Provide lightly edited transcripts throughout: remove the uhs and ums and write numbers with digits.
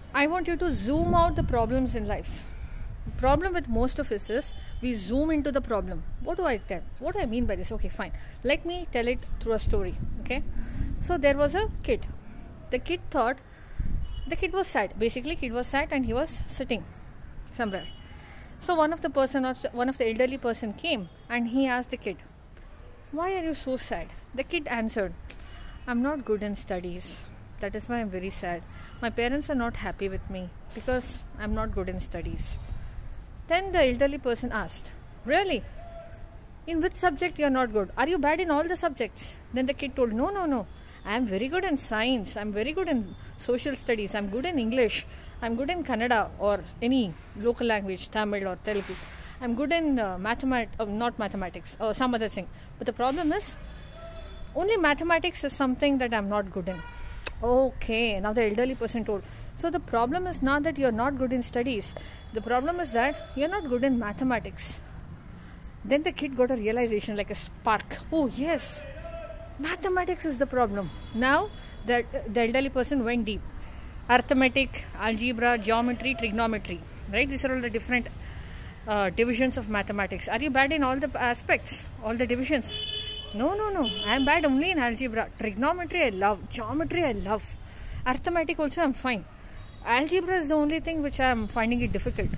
I want you to zoom out the problems in life. The problem with most of us is we zoom into the problem. What do I tell? What do I mean by this? Okay, fine. Let me tell it through a story. Okay. So there was a kid. The kid was sad. Basically, kid was sad and he was sitting somewhere. So one of the elderly person came and he asked the kid, "Why are you so sad?" The kid answered, "I'm not good in studies. That is why I'm very sad. My parents are not happy with me because I'm not good in studies." Then the elderly person asked, "Really? In which subject you're not good? Are you bad in all the subjects?" Then the kid told, No. I'm very good in science. I'm very good in social studies. I'm good in English. I'm good in Kannada or any local language, Tamil or Telugu. I'm good in not mathematics or some other thing. But the problem is, only mathematics is something that I'm not good in. Okay, now the elderly person told. So the problem is not that you're not good in studies. The problem is that you're not good in mathematics. Then the kid got a realization like a spark. Oh yes, mathematics is the problem. Now the elderly person went deep. Arithmetic, algebra, geometry, trigonometry. Right? These are all the different divisions of mathematics. Are you bad in all the aspects? All the divisions? No. I'm bad only in algebra. Trigonometry I love. Geometry I love. Arithmetic also I'm fine. Algebra is the only thing which I'm finding it difficult.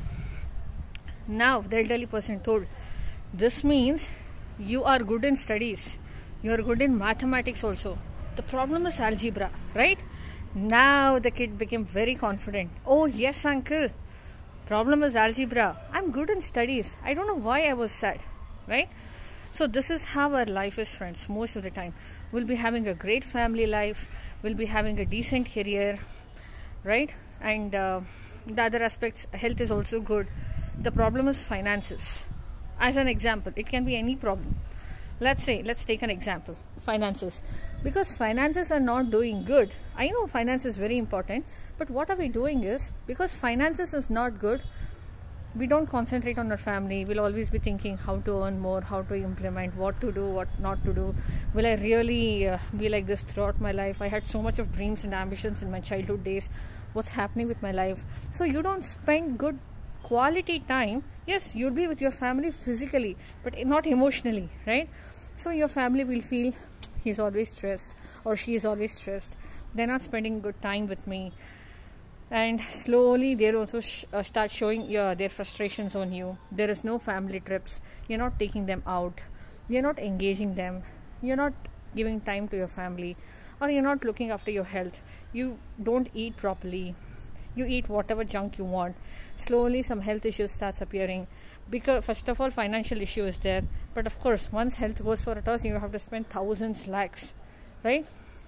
Now the elderly person told, this means you are good in studies. You are good in mathematics also. The problem is algebra, right? Now the kid became very confident. Oh yes, uncle. Problem is algebra. I'm good in studies. I don't know why I was sad, right? So this is how our life is, friends. Most of the time we'll be having a great family life, we'll be having a decent career, right? And the other aspects, health is also good. The problem is finances. As an example, it can be any problem. Let's take an example, finances. Because finances are not doing good. I know finance is very important, but what are we doing is, because finances is not good, we don't concentrate on our family. We'll always be thinking how to earn more, how to implement, what to do, what not to do. Will I really be like this throughout my life? I had so much of dreams and ambitions in my childhood days. What's happening with my life? So you don't spend good quality time. Yes, you'll be with your family physically, but not emotionally, right? So your family will feel he's always stressed or she is always stressed. They're not spending good time with me. And slowly they'll also start showing their frustrations on you. There is no family trips. You're not taking them out. You're not engaging them. You're not giving time to your family, or you're not looking after your health. You don't eat properly. You eat whatever junk you want. Slowly some health issues starts appearing. Because first of all, financial issue is there. But of course, once health goes for a toss, you have to spend thousands, lakhs, right?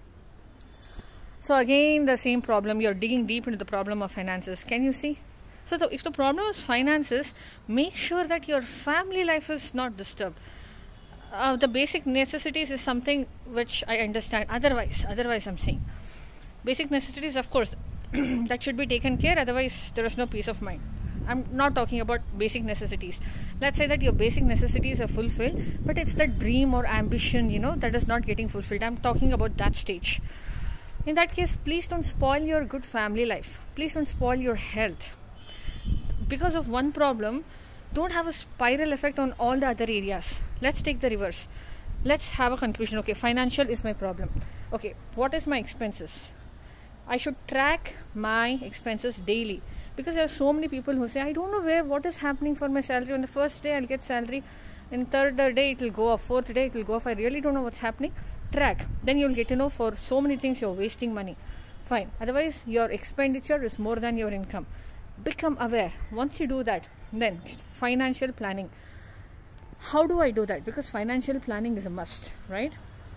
So again, the same problem. You're digging deep into the problem of finances. Can you see? So if the problem is finances, make sure that your family life is not disturbed. The basic necessities is something which I understand. Otherwise I'm saying basic necessities, of course, that should be taken care. Otherwise, there is no peace of mind. I'm not talking about basic necessities. Let's say that your basic necessities are fulfilled, but it's the dream or ambition, that is not getting fulfilled. I'm talking about that stage. In that case, please don't spoil your good family life. Please don't spoil your health. Because of one problem, don't have a spiral effect on all the other areas. Let's take the reverse. Let's have a conclusion. Okay, financial is my problem. Okay, what is my expenses? I should track my expenses daily, because there are so many people who say, I don't know what is happening for my salary. On the first day I'll get salary, in third day it will go off, fourth day it will go off. I really don't know what's happening. Track. Then you'll get to know for so many things you're wasting money. Fine. Otherwise your expenditure is more than your income. Become aware. Once you do that, then financial planning. How do I do that? Because financial planning is a must, right?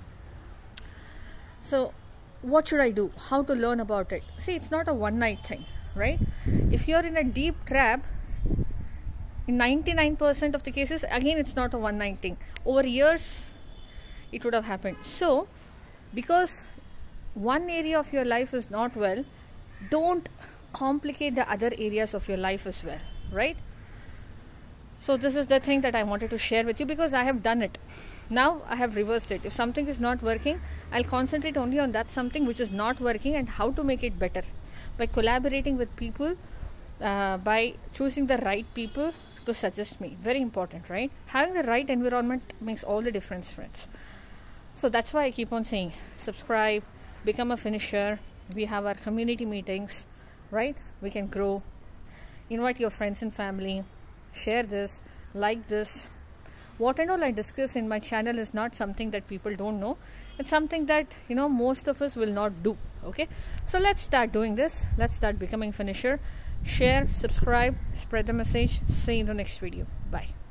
So what should I do? How to learn about it? See, it's not a one night thing, right? If you're in a deep trap, in 99% of the cases, again, it's not a one night thing. Over years, it would have happened. So, because one area of your life is not well, don't complicate the other areas of your life as well, right? So this is the thing that I wanted to share with you, because I have done it. Now I have reversed it. If something is not working, I'll concentrate only on that something which is not working and how to make it better by collaborating with people, by choosing the right people to suggest me. Very important, right? Having the right environment makes all the difference, friends. So that's why I keep on saying subscribe, become a finisher. We have our community meetings, right? We can grow. Invite your friends and family. Share this, like this. What and all I discuss in my channel is not something that people don't know. It's something that most of us will not do. Okay, so let's start doing this. Let's start becoming finisher. Share, subscribe, spread the message. See you in the next video. Bye.